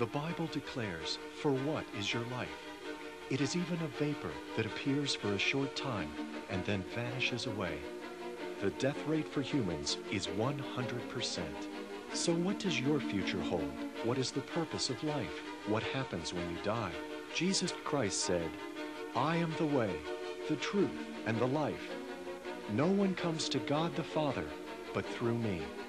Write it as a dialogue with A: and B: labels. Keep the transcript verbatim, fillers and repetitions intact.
A: The Bible declares, "For what is your life?" It is even a vapor that appears for a short time and then vanishes away. The death rate for humans is one hundred percent. So what does your future hold? What is the purpose of life? What happens when you die? Jesus Christ said, "I am the way, the truth, and the life. No one comes to God the Father but through me."